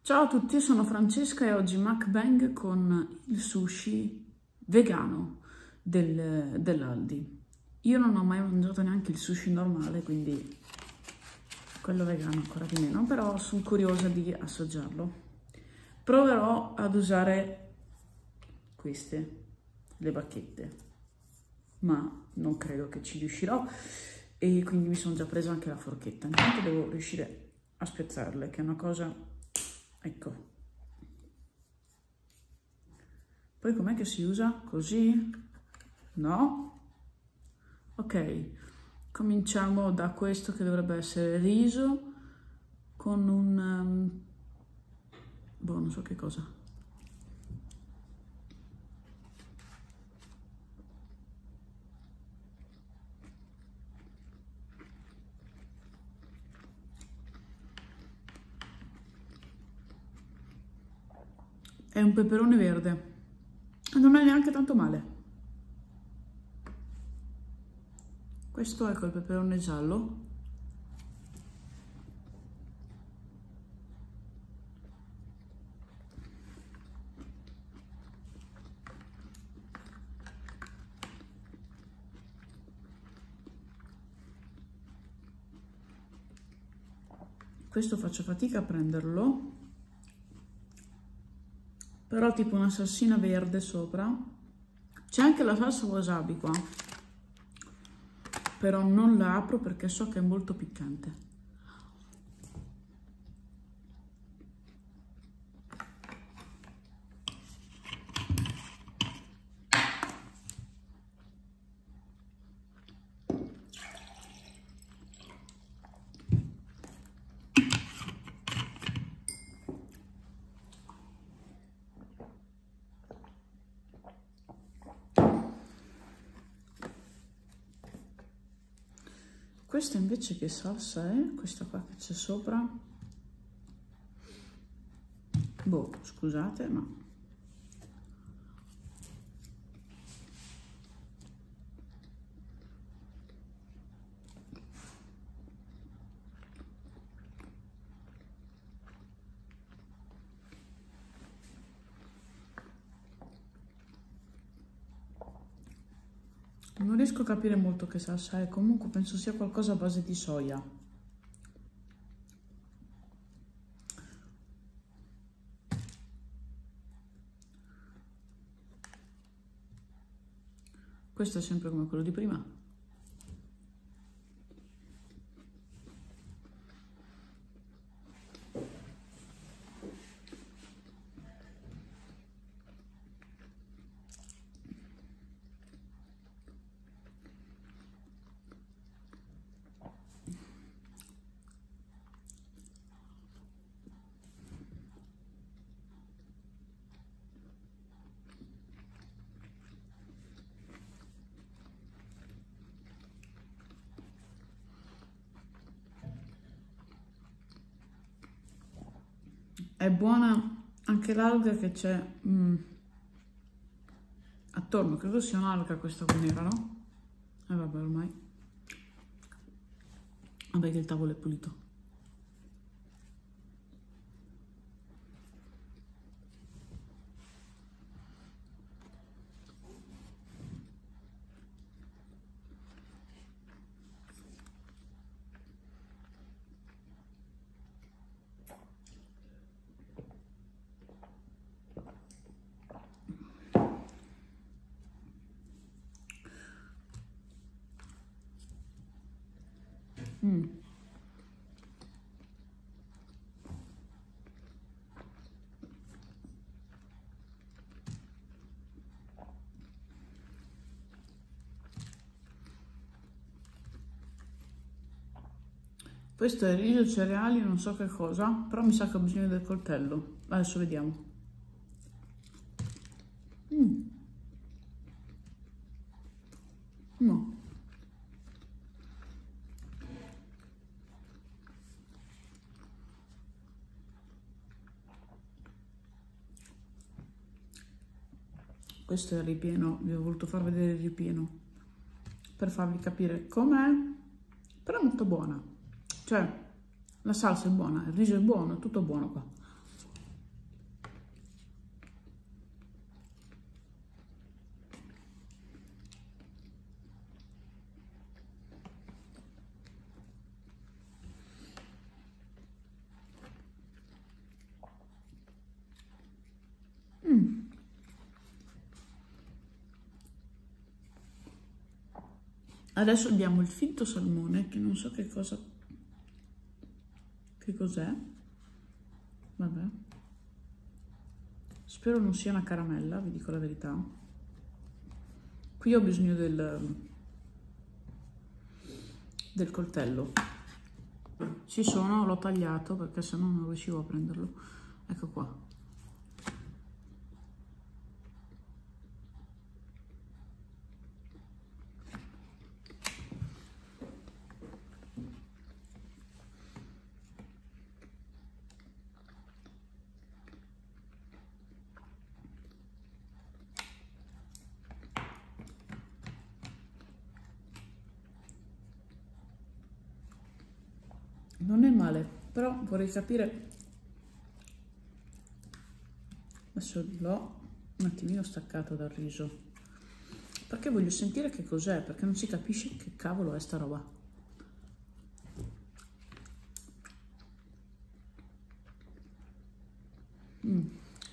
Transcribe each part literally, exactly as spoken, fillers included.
Ciao a tutti, io sono Francesca e oggi mukbang con il sushi vegano del, dell'Aldi. Io non ho mai mangiato neanche il sushi normale, quindi quello vegano ancora di meno, però sono curiosa di assaggiarlo. Proverò ad usare queste, le bacchette, ma non credo che ci riuscirò e quindi mi sono già presa anche la forchetta. Intanto devo riuscire a spezzarle, che è una cosa... Ecco. Poi com'è che si usa? Così? No? Ok, cominciamo da questo che dovrebbe essere riso con un... Um, boh, non so che cosa. È un peperone verde e non è neanche tanto male. Questo è col peperone giallo. Questo faccio fatica a prenderlo. Però tipo una salsina verde sopra. C'è anche la salsa wasabi qua, però non la apro perché so che è molto piccante. Questa invece che salsa è? Questa qua che c'è sopra? Boh, scusate, ma... Non riesco a capire molto che salsa è, comunque penso sia qualcosa a base di soia. Questo è sempre come quello di prima. È buona anche l'alga che c'è mm, attorno, credo sia un'alga questa qua nera, no? E eh vabbè ormai. Vabbè che il tavolo è pulito. Mm. Questo è riso, cereali, non so che cosa, però mi sa che ho bisogno del coltello. Adesso vediamo. Mm. No. Questo è il ripieno, vi ho voluto far vedere il ripieno per farvi capire com'è, però è molto buona. Cioè, la salsa è buona, il riso è buono, è tutto buono qua. Adesso abbiamo il finto salmone, che non so che cosa, che cos'è, vabbè, spero non sia una caramella, vi dico la verità. Qui ho bisogno del, del coltello, ci sono, l'ho tagliato perché se no non riuscivo a prenderlo, ecco qua. Non è male, però vorrei capire, adesso l'ho un attimino staccato dal riso, perché voglio sentire che cos'è, perché non si capisce che cavolo è sta roba. Mm.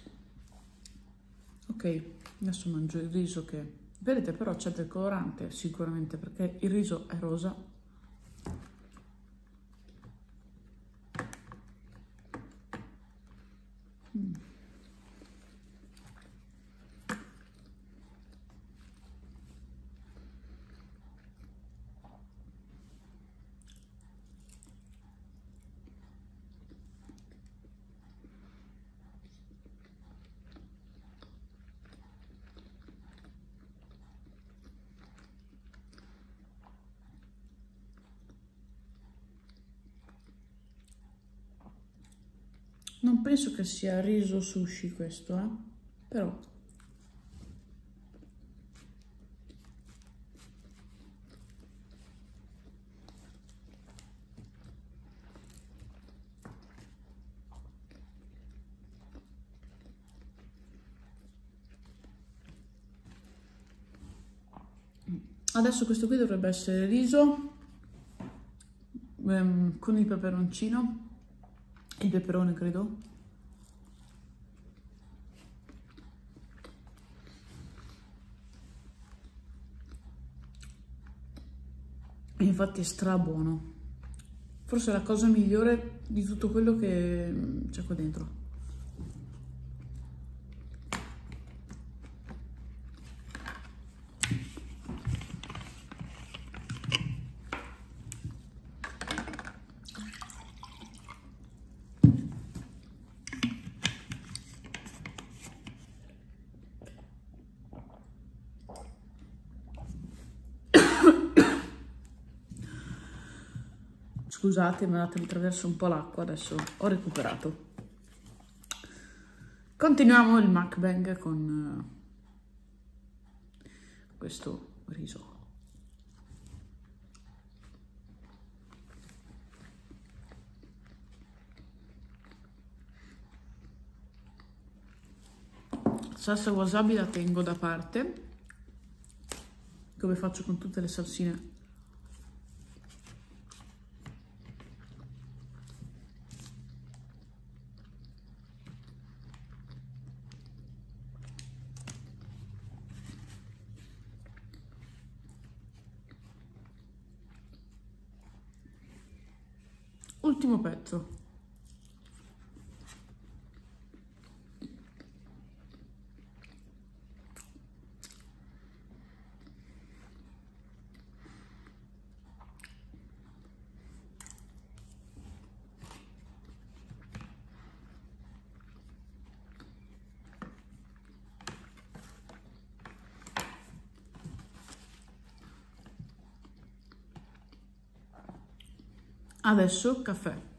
Ok, adesso mangio il riso che, vedete però c'è del colorante sicuramente perché il riso è rosa. Mm. Non penso che sia riso sushi questo, eh? Però adesso questo qui dovrebbe essere riso ehm, con il peperoncino, il peperone credo. E infatti è stra buono. Forse è la cosa migliore di tutto quello che c'è qua dentro. Scusate, mi è andato attraverso un po' l'acqua, adesso ho recuperato. Continuiamo il mukbang con uh, questo riso. Salsa wasabi la tengo da parte, come faccio con tutte le salsine. Ultimo pezzo. Adesso caffè.